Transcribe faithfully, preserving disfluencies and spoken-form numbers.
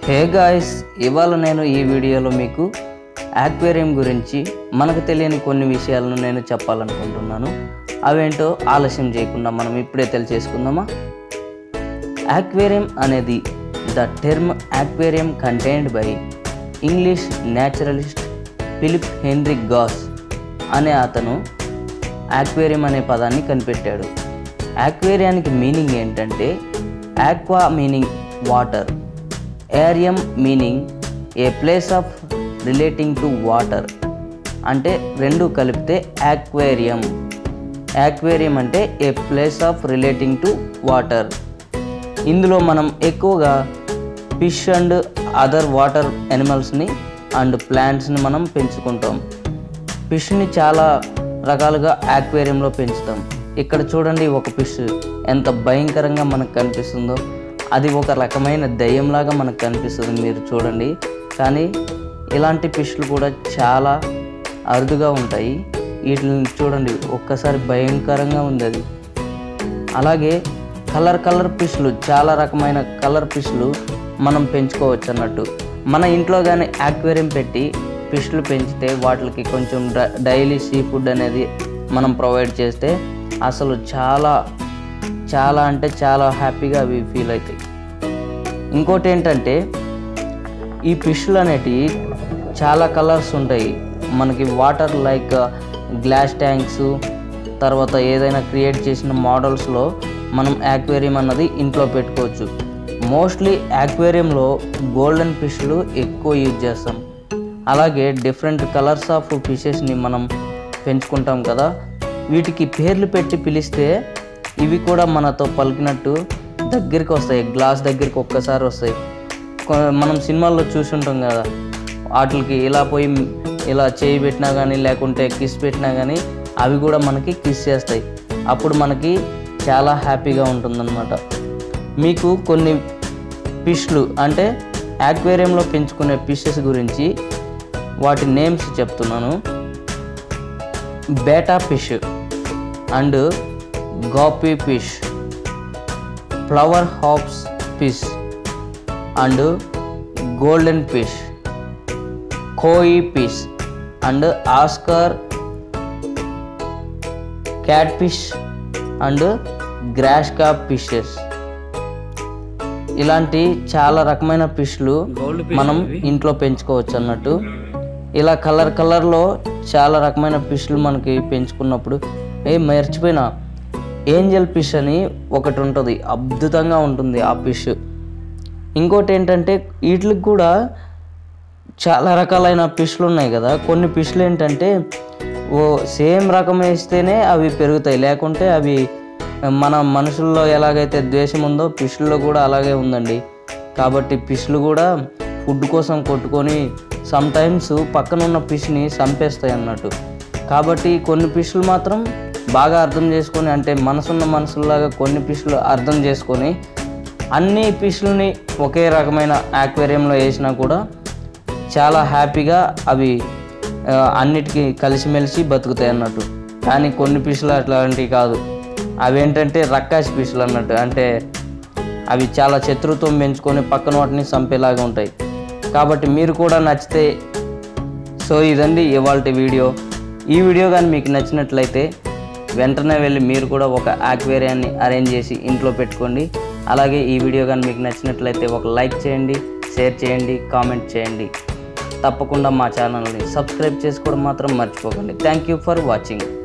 Hey guys, ఇవాళ నేను ఈ వీడియోలో మీకు ఆక్వేరియం గురించి మనకు తెలియని కొన్ని విషయాలను నేను చెప్పాలనుకుంటున్నాను. అవేంటో ఆలస్యం చేయకుండా మనం ఇప్పుడే తెలియజేసుకుందామా. ఆక్వేరియం అనేది the term aquarium contained by English naturalist Philip Henry Gosse అనే అతను ఆక్వేరియం అనే పదాన్ని కనిపెట్టాడు. ఆక్వేరియానికి మీనింగ్ ఏంటంటే aqua meaning water, arium meaning a place of relating to water. అంటే రెండు కలిపితే ఆక్వేరియం. ఆక్వేరియం అంటే a place of relating to water. ఇందులో మనం ఎక్కువగా ఫిష్ అండ్ అదర్ వాటర్ యానిమల్స్ని అండ్ ప్లాంట్స్ని మనం పెంచుకుంటాం. ఫిష్ని చాలా రకాలుగా ఆక్వేరియంలో పెంచుతాం. ఇక్కడ చూడండి, ఒక ఫిష్ ఎంత భయంకరంగా మనకు కనిపిస్తుందో. అది ఒక రకమైన దయ్యంలాగా మనకు కనిపిస్తుంది, మీరు చూడండి. కానీ ఇలాంటి ఫిష్లు కూడా చాలా అరుదుగా ఉంటాయి. వీటిని చూడండి, ఒక్కసారి భయంకరంగా ఉంది అది. అలాగే కలర్ కలర్ ఫిష్లు, చాలా రకమైన కలర్ ఫిష్లు మనం పెంచుకోవచ్చు అన్నట్టు. మన ఇంట్లో కానీ ఆక్వేరియం పెట్టి ఫిష్లు పెంచితే వాటికి కొంచెం డైలీ సీ ఫుడ్ అనేది మనం ప్రొవైడ్ చేస్తే అసలు చాలా చాలా అంటే చాలా హ్యాపీగా అవి ఫీల్ అవుతాయి. ఇంకోటి ఏంటంటే, ఈ ఫిష్లు అనేటివి చాలా కలర్స్ ఉంటాయి. మనకి వాటర్ లైక్ గ్లాస్ ట్యాంక్స్, తర్వాత ఏదైనా క్రియేట్ చేసిన మోడల్స్లో మనం ఆక్వేరియం అన్నది ఇంట్లో పెట్టుకోవచ్చు. మోస్ట్లీ ఆక్వేరియంలో గోల్డెన్ ఫిష్లు ఎక్కువ యూజ్ చేస్తాం. అలాగే డిఫరెంట్ కలర్స్ ఆఫ్ ఫిషెస్ని మనం పెంచుకుంటాం కదా, వీటికి పేర్లు పెట్టి పిలిస్తే ఇవి కూడా మనతో పలికినట్టు దగ్గరికి వస్తాయి. గ్లాస్ దగ్గరికి ఒక్కసారి వస్తాయి. మనం సినిమాల్లో చూసుంటాం కదా, వాటికి ఇలా పోయి ఇలా చేయి పెట్టినా కానీ లేకుంటే కిస్ పెట్టినా కానీ అవి కూడా మనకి కిస్ చేస్తాయి. అప్పుడు మనకి చాలా హ్యాపీగా ఉంటుందన్నమాట. మీకు కొన్ని ఫిష్లు అంటే ఆక్వేరియంలో పెంచుకునే ఫిషెస్ గురించి వాటి నేమ్స్ చెప్తున్నాను. Betta fish and guppy fish, flower hops fish and golden fish, koi fish and oscar cat fish and grass carp fishes. ఇలాంటి చాలా రకమైన ఫిష్లు మనం ఇంట్లో పెంచుకోవచ్చు అన్నట్టు. ఇలా కలర్ కలర్లో చాలా రకమైన ఫిష్లు మనకి పెంచుకున్నప్పుడు ఏ మర్చిపోయినా ఏంజల్ ఫిష్ అని ఒకటి ఉంటుంది, అద్భుతంగా ఉంటుంది ఆ ఫిష్. ఇంకోటి ఏంటంటే, వీటికి కూడా చాలా రకాలైన ఫిష్లు ఉన్నాయి కదా. కొన్ని ఫిష్లు ఏంటంటే ఓ సేమ్ రకం వేస్తేనే అవి పెరుగుతాయి, లేకుంటే అవి మన మనుషుల్లో ఎలాగైతే ద్వేషం ఉందో ఫిష్లో కూడా అలాగే ఉందండి. కాబట్టి ఫిష్లు కూడా ఫుడ్ కోసం కొట్టుకొని సమ్ టైమ్స్ పక్కన ఉన్న ఫిష్ని చంపేస్తాయి అన్నట్టు. కాబట్టి కొన్ని ఫిష్లు మాత్రం బాగా అర్థం చేసుకొని, అంటే మనసున్న మనుషుల్లాగా కొన్ని ఫిష్లు అర్థం చేసుకొని అన్ని ఫిష్లని ఒకే రకమైన ఆక్వేరియంలో వేసినా కూడా చాలా హ్యాపీగా అవి అన్నిటికీ కలిసిమెలిసి బతుకుతాయి అన్నట్టు. కానీ కొన్ని ఫిష్లు అట్లాంటివి కాదు. అవేంటంటే రక్కాసి ఫిష్లు అన్నట్టు. అంటే అవి చాలా శత్రుత్వం పెంచుకొని పక్కన వాటిని చంపేలాగా ఉంటాయి. కాబట్టి మీరు కూడా నచ్చితే, సో ఇదండి ఇవాల్టి వీడియో. ఈ వీడియో కానీ మీకు నచ్చినట్లయితే వెంటనే వెళ్ళి మీరు కూడా ఒక ఆక్వేరియాన్ని అరేంజ్ చేసి ఇంట్లో పెట్టుకోండి. అలాగే ఈ వీడియో కానీ మీకు నచ్చినట్లయితే ఒక లైక్ చేయండి, షేర్ చేయండి, కామెంట్ చేయండి. తప్పకుండా మా ఛానల్ని సబ్స్క్రైబ్ చేసుకోవడం మాత్రం మర్చిపోకండి. Thank you for watching.